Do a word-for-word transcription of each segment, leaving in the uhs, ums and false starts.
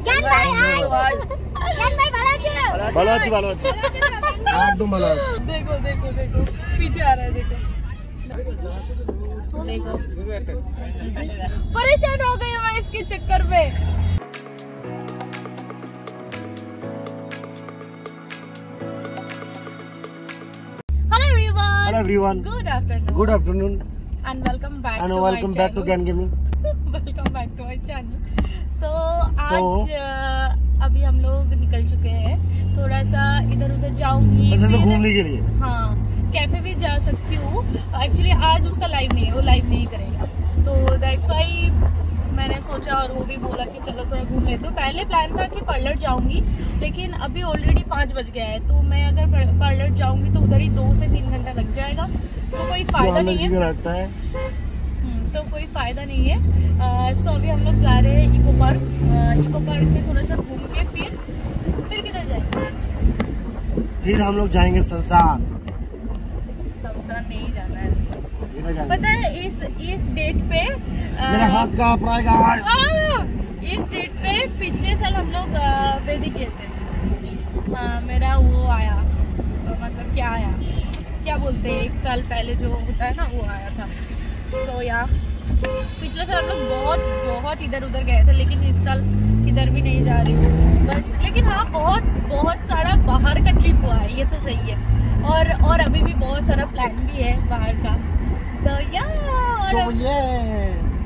ভালো আছি ভালো আছি একদম ভালো আছি। देखो देखो देखो पीछे आ रहा है, देखो देखो परेशान हो गई मैं इसके चक्कर में। Hello everyone hello everyone good afternoon good afternoon and welcome back and welcome back to Gyan Gaming. Welcome back to my channel. So आज अभी हम लोग निकल चुके हैं, थोड़ा सा इधर उधर जाऊंगी बस ऐसे घूमने के लिए। हाँ कैफे भी जा सकती हूँ। एक्चुअली आज उसका लाइव नहीं है, वो लाइव नहीं करेगा, तो दैट्स व्हाई मैंने सोचा, और वो भी बोला कि चलो थोड़ा घूम लेते हो। पहले प्लान था कि पार्लर जाऊंगी, लेकिन अभी ऑलरेडी पाँच बज गया है, तो मैं अगर पार्लर जाऊंगी तो उधर ही दो से तीन घंटा लग जाएगा, तो कोई फायदा नहीं है लगता है तो कोई फायदा नहीं है। सो अभी हम लोग जा रहे हैं इको पार्क। इको पार्क में थोड़ा सा घूम के फिर फिर किधर जाएंगे? फिर हम लोग जाएंगे शमशान। शमशान नहीं जाना है, जाएंगे। पता है इस इस डेट पे मेरा हाथ कांप रहा है। इस डेट पे पिछले साल हम लोग वेदी किए थे। आ, मेरा वो आया, मतलब क्या आया, क्या बोलते हैं, एक साल पहले जो होता है ना, वो आया था। तो यार पिछले साल हम लोग बहुत बहुत इधर उधर गए थे, लेकिन इस साल इधर भी नहीं जा रही हूँ बस। लेकिन हाँ बहुत बहुत सारा बाहर का ट्रिप हुआ है, ये तो सही है, और और अभी भी बहुत सारा प्लान भी है बाहर का। सो यार so, yeah.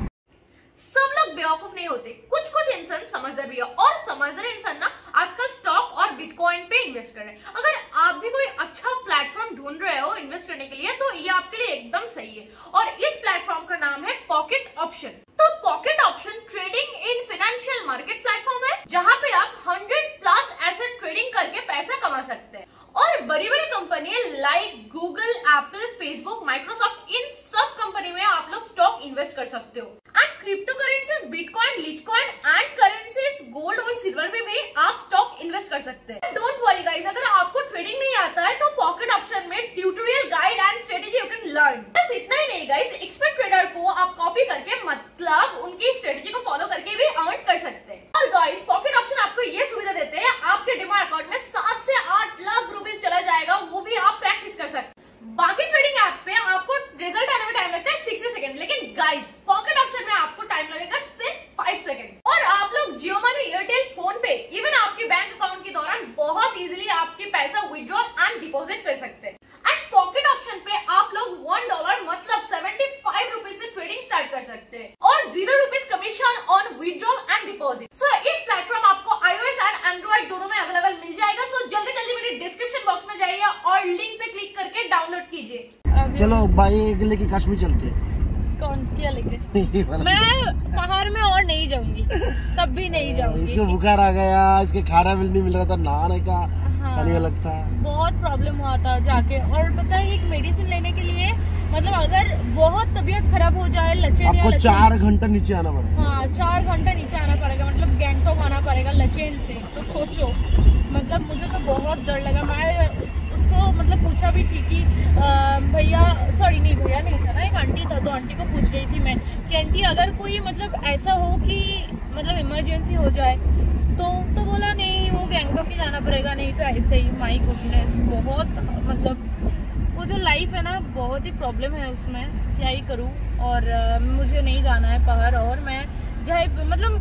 सब लोग बेवकूफ नहीं होते, कुछ कुछ इंसान समझदार भी है, और समझदार इंसान ना आजकल स्टॉक और बिटकॉइन पे इन्वेस्ट कर रहे हैं। अगर आप भी कोई अच्छा प्लेटफॉर्म ढूंढ रहे हो इन्वेस्ट करने के लिए, तो ये आपके लिए एकदम सही है। और इस प्लेटफॉर्म का नाम है पॉकेट ऑप्शन। तो Pocket Option trading in financial market platform है, जहाँ पे आप हंड्रेड प्लस एसेट ट्रेडिंग करके पैसा कमा सकते हैं। और बड़ी बड़ी company like Google, Apple, Facebook, Microsoft, इन सब कंपनी में आप लोग स्टॉक इन्वेस्ट कर सकते हो। And crypto currencies, bitcoin, litecoin and currencies, gold और सिल्वर पे भी आप स्टॉक इन्वेस्ट कर सकते हैं। डोंट वरी गाइस, अगर आपको ट्रेडिंग नहीं आता है तो पॉकेट ऑप्शन में tutorial, guide and strategy you can learn. बस इतना ही नहीं गाइस, एक्सपर्ट ट्रेडर को आप कॉपी करके, मतलब उनकी स्ट्रेटेजी को फॉलो करके भी अर्न कर सकते हैं। और गाइस पॉकेट ऑप्शन आपको ये सुविधा देते हैं, आपके डिमैट अकाउंट में सात से आठ लाख रुपीज चला जाएगा, वो भी आप प्रैक्टिस कर सकते हैं। बाकी ट्रेडिंग ऐप पे आपको रिजल्ट आने में टाइम लगता है सिक्सटी सेकंड, लेकिन गाइस पॉकेट ऑप्शन में आपको टाइम लगेगा सिर्फ फाइव सेकंड। और आप लोग Jio money, Airtel, PhonePe, even आपके बैंक अकाउंट के दौरान बहुत इजीली आपके पैसा विड्रॉ एंड डिपॉजिट कर सकते हैं। एंड पॉकेट ऑप्शन पे आप लोग वन डॉलर मतलब सेवेंटी फाइव रुपीज से ट्रेडिंग स्टार्ट कर सकते हैं, और zero rupees commission on withdraw and deposit. So इस प्लेटफॉर्म आपको आईओएस एंड एंड्रॉइड दोनों में अवेलेबल मिल जाएगा। सो जल्दी जल्दी मेरे डिस्क्रिप्शन बॉक्स में जाइए और लिंक पे क्लिक करके डाउनलोड कीजिए। चलो भाई लेके कश्मीर चलते हैं। कौन किया लेके? मैं पहाड़ में और नहीं जाऊंगी, कभी नहीं जाऊंगी। इसको बुखार आ गया, इसके खाना भी नहीं मिल रहा था, नहाने का हाँ, अलग था, बहुत प्रॉब्लम हुआ था जाके। और पता है एक मेडिसिन लेने के लिए, मतलब अगर बहुत तबीयत खराब हो जाए, लचेन आपको चार घंटा नीचे आना पड़ेगा। हाँ चार घंटा नीचे आना पड़ेगा, मतलब गैंगटॉक आना पड़ेगा लचेन से। तो सोचो, मतलब मुझे तो बहुत डर लगा। मैं उसको मतलब पूछा भी थी कि भैया, सॉरी नहीं भैया नहीं था ना, एक आंटी था, तो आंटी को पूछ रही थी मैं कि आंटी अगर कोई मतलब ऐसा हो कि मतलब इमरजेंसी हो जाए तो तो बोला नहीं, वो गैंगटॉक ही जाना पड़ेगा, नहीं तो ऐसे ही। माई गुडनेस, बहुत मतलब वो जो लाइफ है ना, बहुत ही प्रॉब्लम है उसमें, क्या ही करूँ। और आ, मुझे नहीं जाना है बाहर। और मैं चाहे मतलब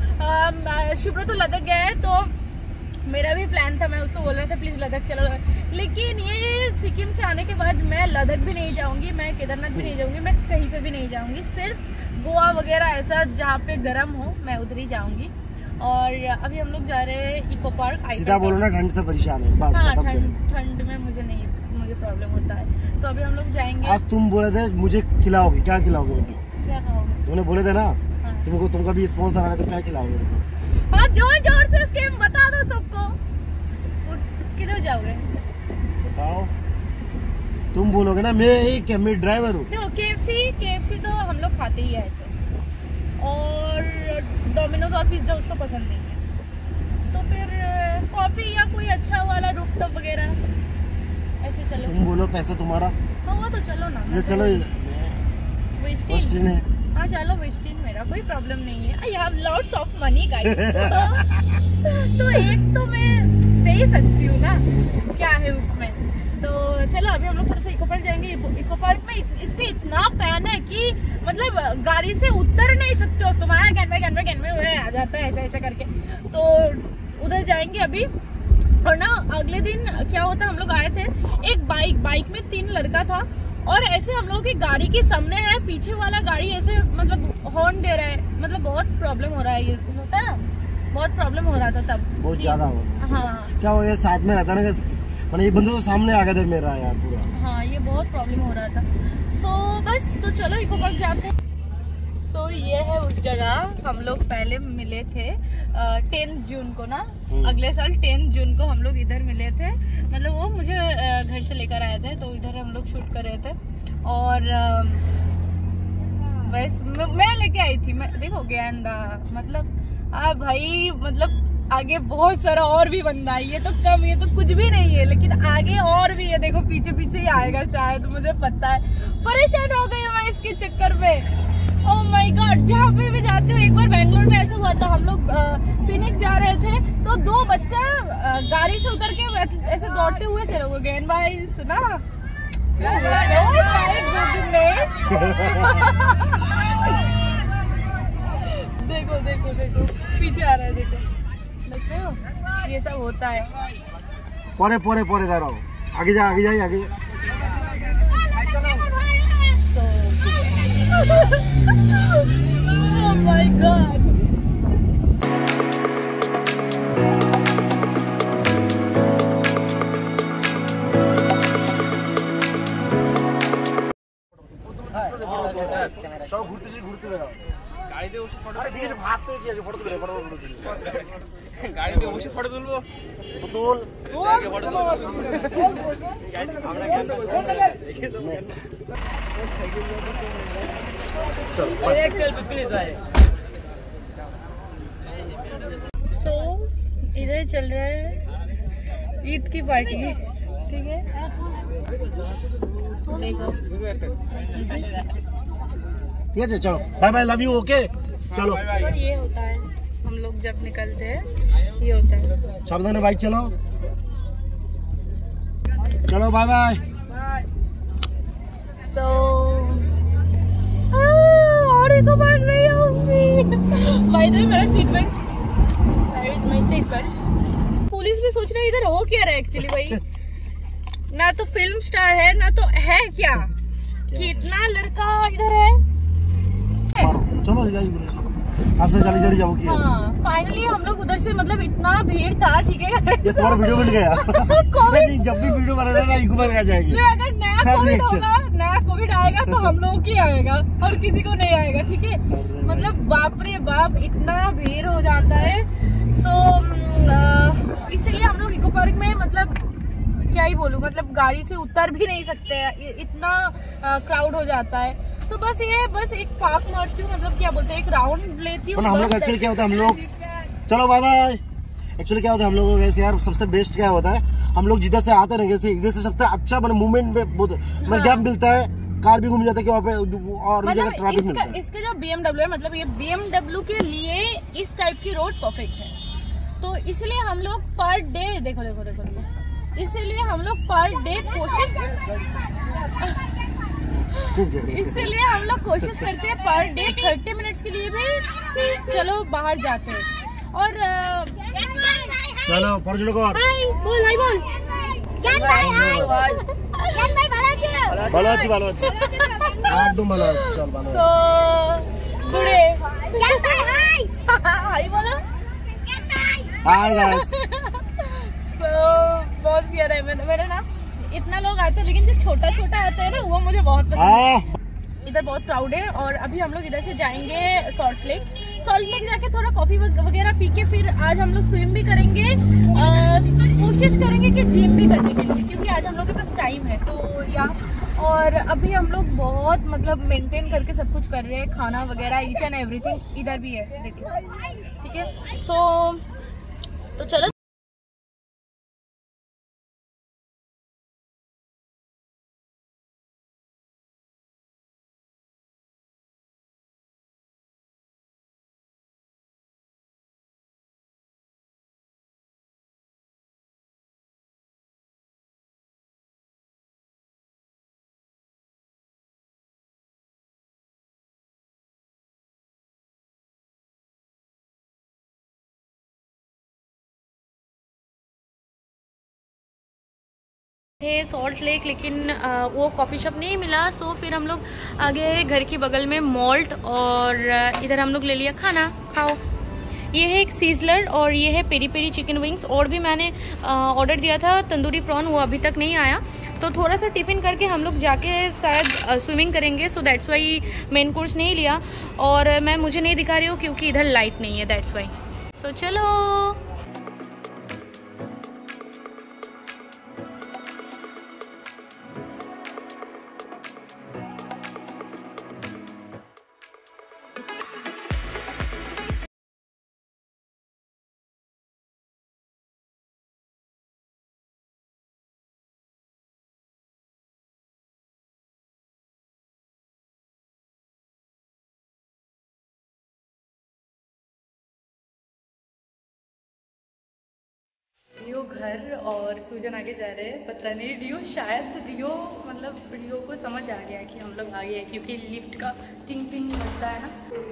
शिप्रो तो लद्दाख गया है, तो मेरा भी प्लान था, मैं उसको बोल रहा था प्लीज लद्दाख चलो, लेकिन ये सिक्किम से आने के बाद मैं लद्दाख भी नहीं जाऊंगी, मैं केदारनाथ भी नहीं जाऊंगी, मैं कहीं पे भी नहीं जाऊंगी, सिर्फ गोवा वगैरह ऐसा जहाँ पे गर्म हो मैं उधर ही जाऊंगी। और अभी हम लोग जा रहे हैं इको पार्क। सीधा बोलो ना, ठंड से परेशान है बस। हाँ, ठंड ठंड में मुझे नहीं, मुझे प्रॉब्लम होता है। तो अभी हम लोग जाएंगे। आज तुम बोले थे मुझे खिलाओगे, क्या खिलाओगे? मतलब क्या खाओगे? तुमने बोले थे ना, हाँ। तुमको तुमका भी स्पॉन्सर आना, तो क्या खिलाओगे? हाँ जोर जोर से स्कीम बता दो सबको। किधर जाओगे बताओ? तुम बोलोगे ना, मैं एक मैं ड्राइवर हूँ। देखो केएफसी केएफसी तो हम लोग खाते ही है ऐसे, और डोमिनोज और पिज्जा उसको पसंद नहीं है, तो फिर कॉफी या कोई अच्छा वाला रूफटॉप वगैरह ऐसे चलो। तुम बोलो पैसा तुम्हारा। हाँ वो तो चलो ना, ये चलो वेस्टिन है। हाँ चलो वेस्टिन, मेरा कोई प्रॉब्लम नहीं है। I have lots of money guys. एक तो मैं दे ही सकती हूँ ना, क्या है उसमें। तो चलो अभी हम लोग थोड़ा सा इको पार्क जाएंगे। इको पार्क में इसके इतना फैन है कि मतलब गाड़ी से उतर नहीं सकते हो तुम। आया गैन में गैन में गैन में आ जाता है ऐसे ऐसे करके। तो उधर जाएंगे अभी। और ना अगले दिन क्या होता, हम लोग आए थे, एक बाइक बाइक में तीन लड़का था और ऐसे हम लोग की गाड़ी के सामने है, पीछे वाला गाड़ी ऐसे मतलब हॉर्न दे रहा है। मतलब बहुत प्रॉब्लम हो रहा है, ये होता है, बहुत प्रॉब्लम हो रहा था तब, बहुत ज्यादा हो। हाँ क्या हो गया, साथ में रहता ना, मैंने ये बंदे तो सामने आ गए थे मेरा यार पूरा। हाँ ये बहुत प्रॉब्लम हो रहा था। सो बस तो चलो इको पार्क जाते हैं। सो ये है उस जगह हम लोग पहले मिले थे टेंथ जून को ना, अगले साल टेंथ जून को हम लोग इधर मिले थे। मतलब वो मुझे uh, घर से लेकर आए थे तो इधर हम लोग शूट कर रहे थे। और uh, बस मैं लेके आई थी, मैं देखो गेंदा मतलब आ भाई, मतलब आगे बहुत सारा और भी बंदा है। ये तो कम, ये तो कुछ भी नहीं है, लेकिन आगे और भी है। देखो पीछे पीछे ही आएगा शायद, मुझे पता है। परेशान हो गई हूँ मैं इसके चक्कर में। ओह माय गॉड, जहाँ पे भी जाती हूँ, एक बार बैंगलोर में ऐसा हुआ था, हम लोग फिनिक्स जा रहे थे तो दो बच्चा आ, गाड़ी से उतर के ऐसे दौड़ते हुए चले गए। भाई सुना देखो देखो देखो पीछे आ रहा है, देखो देखो ये सब होता है। परे परे परे जा रहा हूँ, आगे जा आगे जा आगे। Oh my God. तो घूरते घूरते गाड़ी दे বসে ফটো, আরে ঠিক আছে ভাত তো কি আছে, ফটো তুলে ফটো ফটো তুলে গাড়ি দে বসে ফটো তুলবো, তুল তুল ফটো তুল বসে আমরা ক্যামেরা দেখে তো चलो एक सेल्फी प्लीज आए। सो इधर चल रहा है ईद की पार्टी, ठीक है। देखो ठीक है, चलो bye bye, love you, okay चलो। तो ये होता है हम लोग जब निकलते हैं, ये होता है। सावधान बाइक चलो, चलो बाय बाय। सो और इको पार्क नहीं आऊंगी। बाय द वे मेरा seat belt, where is my seat belt. Police भी सोच रही है इधर हो क्या रहा है एक्चुअली भाई। ना तो फिल्म स्टार है ना तो है क्या, कि इतना लड़का इधर है। चलो ऐसे चली चली जाओ। हाँ फाइनली हम लोग उधर से, मतलब इतना भीड़ था, ठीक है। ये तुम्हारा वीडियो मिल गया। कोविड जब भी वीडियो बना ना इको पार्क आ जाएगी। अगर नया कोविड होगा, नया कोविड आएगा तो हम लोगों की आएगा और किसी को नहीं आएगा, ठीक है। मतलब बाप रे बाप इतना भीड़ हो जाता है। सो इसीलिए हम लोग इको पार्क में, मतलब क्या ही बोलूं, मतलब गाड़ी से उतर भी नहीं सकते हैं, इतना क्राउड हो जाता है। सो so, बस ये बस एक पार्क मारती हूँ, मतलब क्या बोलते हैं, एक राउंड लेती हूँ। हम लोग एक्चुअली क्या होता है, हम लोग चलो बाय बाय। एक्चुअली क्या होता है हम लोगों वैसे यार, सबसे बेस्ट क्या होता है, हम लोग जिधर से आते हैं जैसे इधर से सबसे अच्छा मतलब मूवमेंट में बहुत मतलब गैप मिलता है, कार भी घूम जाता है कि पे और भी जगह ट्रैफिक मिलता है। इसके जो बीएमडब्ल्यू है, मतलब ये बीएमडब्ल्यू के लिए इस टाइप की रोड परफेक्ट है। तो इसलिए हम लोग पर डे, देखो देखो देखो देखो, इसीलिए हम लोग पर डे कोशिश इसीलिए हम लोग कोशिश करते हैं पर डे थर्टी मिनट्स के लिए भी चलो बाहर जाते हैं। और चलो पर्यटक हाय बोल, हाय बोल, ভালো আছি ভালো আছি একদম ভালো আছি, চল ভালো তো গুড়ে হাই হাই বলো हाय गाइस। तो बहुत प्यारा है। मेरे, मेरे ना इतना लोग आते हैं, लेकिन जो छोटा छोटा आता है ना वो मुझे बहुत पसंद है। इधर बहुत क्राउड है और अभी हम लोग इधर से जाएंगे सॉल्ट लेक। सॉल्ट लेक जाके थोड़ा कॉफी वगैरह पी के फिर आज हम लोग स्विम भी करेंगे, कोशिश करेंगे कि जिम भी करने के लिए, क्योंकि आज हम लोग के पास टाइम है। तो या और अभी हम लोग बहुत मतलब मेंटेन करके सब कुछ कर रहे हैं, खाना वगैरह ईच एंड एवरीथिंग इधर भी है, देखिए, ठीक है। सो तो चलो। थे सॉल्ट लेक, लेकिन आ, वो कॉफ़ी शॉप नहीं मिला। सो फिर हम लोग आगे घर के बगल में मॉल्ट, और इधर हम लोग ले लिया खाना। खाओ। ये है एक सीजलर और ये है पेरी पेरी चिकन विंग्स। और भी मैंने ऑर्डर दिया था तंदूरी प्रॉन, वो अभी तक नहीं आया। तो थोड़ा सा टिफ़िन करके हम लोग जाके शायद स्विमिंग करेंगे। So that's why main course नहीं लिया। और मैं मुझे नहीं दिखा रही हूँ क्योंकि इधर लाइट नहीं है, दैट्स वाई। सो चलो। रियो घर और सूजन आगे जा रहे हैं। पता नहीं रियो, शायद रियो मतलब रियो को समझ आ गया कि हम लोग आगे हैं, क्योंकि लिफ्ट का टिंग टिंग बजता है ना।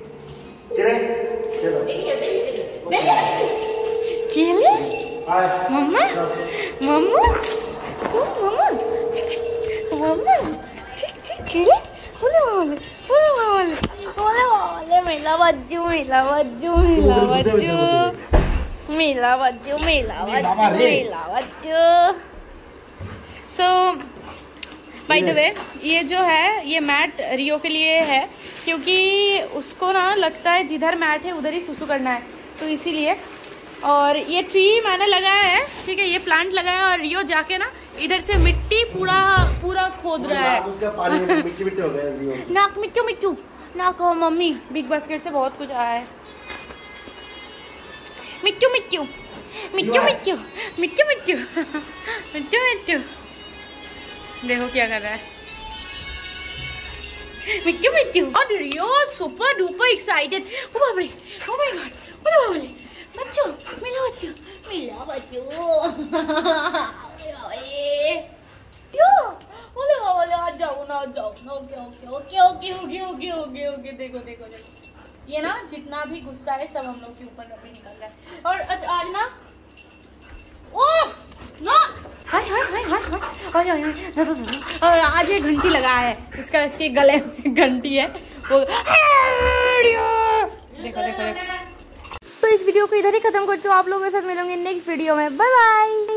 केले मम्मा मम्मा मम्मा मम्मा ठीक ठीक केले बोले बोले बोले बोले बोले मेला बज्जू मेला बज्जू मेला बज्जू मेला बच्चों मेला बच्चों मेला बच्चों। सो बाय द वे, ये जो है ये मैट रियो के लिए है, क्योंकि उसको ना लगता है जिधर मैट है उधर ही सुसु करना है, तो इसीलिए। और ये ट्री मैंने लगाया है, ठीक है, ये प्लांट लगाया है। और रियो जाके ना इधर से मिट्टी पूरा पूरा खोद रहा है। उसका पानी मिट्टी मिट्टी हो गया रियो। नाक मिट्टू मिट्टू ना कहो मम्मी, बिग बास्केट से बहुत कुछ आया है। मिट्टू मिट्टू मिट्टू मिट्टू मिट्टू मिट्टू मिट्टू मिट्टू देखो क्या कर रहा है मिट्टू मिट्टू। और रियो सुपर डुपर एक्साइटेड। ओ बाप रे, ओ माय गॉड, बोले बाबले बच्चों मिला बच्चों मिला बच्चों क्यों बोले बाबले आ जाओ ना, आ जाओ ना। Okay okay okay okay okay okay okay okay देखो देखो देखो, ये ना जितना भी गुस्सा है सब हम लोग के ऊपर अभी निकल रहा है। और आज ना ओफ ना हाय हाय हाय हाय हाय हाय। और आज ये घंटी लगा है, इसका इसके गले में घंटी है वो। देखो देखो देखो। तो इस वीडियो को इधर ही खत्म करती हूँ। आप लोगों के साथ मिलूंगी नेक्स्ट वीडियो में। Bye bye.